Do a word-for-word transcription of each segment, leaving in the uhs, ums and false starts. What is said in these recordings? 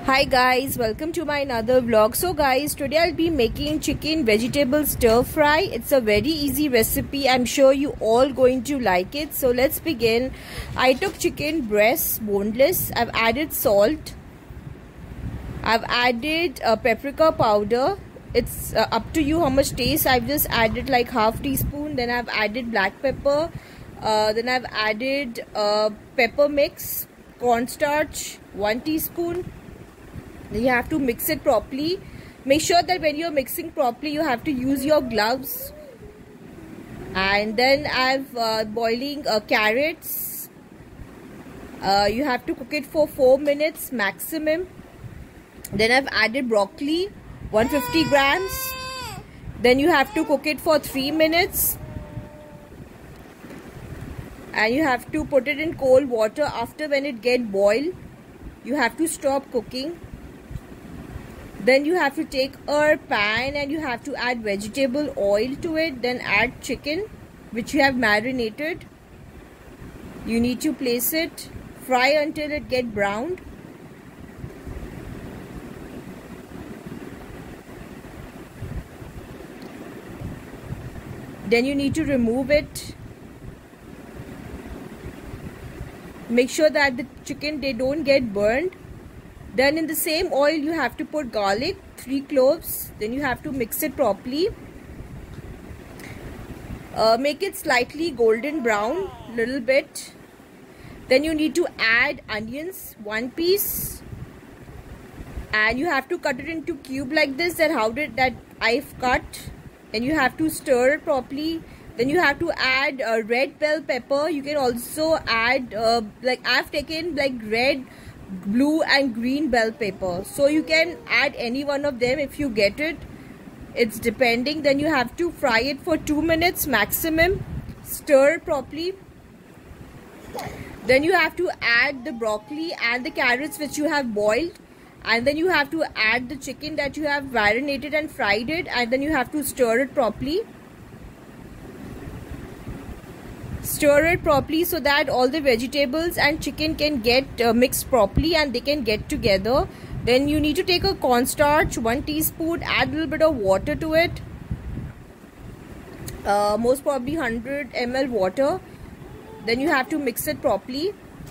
Hi guys, welcome to my another vlog. So guys, today I'll be making chicken vegetable stir fry. It's a very easy recipe. I'm sure you all going to like it. So let's begin. I took chicken breast, boneless. I've added salt. I've added uh, paprika powder. It's uh, up to you how much taste. I've just added like half teaspoon. Then I've added black pepper. Uh, then I've added uh, pepper mix, cornstarch, one teaspoon. You have to mix it properly. Make sure that when you're mixing properly, you have to use your gloves. And then I've uh, boiling uh, carrots. Uh, you have to cook it for four minutes maximum. Then I've added broccoli, one hundred fifty grams. Then you have to cook it for three minutes. And you have to put it in cold water. After when it get boiled, you have to stop cooking. Then you have to take a pan and you have to add vegetable oil to it. Then add chicken which you have marinated. You need to place it. Fry until it get browned. Then you need to remove it. Make sure that the chicken they don't get burned. Then in the same oil you have to put garlic, three cloves. Then you have to mix it properly. Uh, make it slightly golden brown, little bit. Then you need to add onions, one piece. And you have to cut it into cube like this. That how did that I've cut. And you have to stir it properly. Then you have to add uh, red bell pepper. You can also add uh, like I've taken like red, blue and green bell pepper, so you can add any one of them if you get it. It's depending. Then you have to fry it for two minutes maximum. Stir it properly. Then you have to add the broccoli and the carrots which you have boiled, and then you have to add the chicken that you have marinated and fried it, and then you have to stir it properly. Stir it properly so that all the vegetables and chicken can get uh, mixed properly and they can get together. Then you need to take a cornstarch, one teaspoon, add a little bit of water to it. Uh, most probably one hundred milliliters water. Then you have to mix it properly.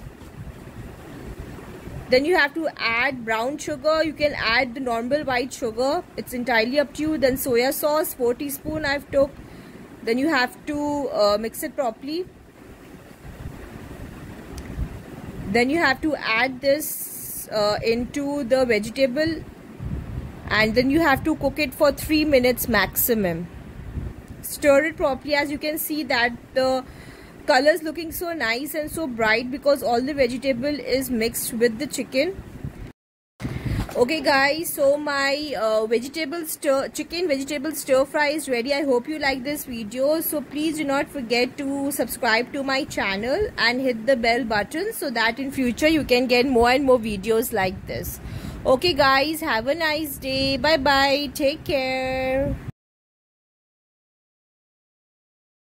Then you have to add brown sugar. You can add the normal white sugar. It's entirely up to you. Then soya sauce, four teaspoon I've took. Then you have to uh, mix it properly. Then you have to add this uh, into the vegetable, and then you have to cook it for three minutes maximum. Stir it properly. As you can see that the color is looking so nice and so bright because all the vegetable is mixed with the chicken. Okay guys, so my uh, vegetable stir chicken vegetable stir fry is ready. I hope you like this video. So please do not forget to subscribe to my channel and hit the bell button so that in future you can get more and more videos like this. Okay guys, have a nice day. Bye bye. Take care.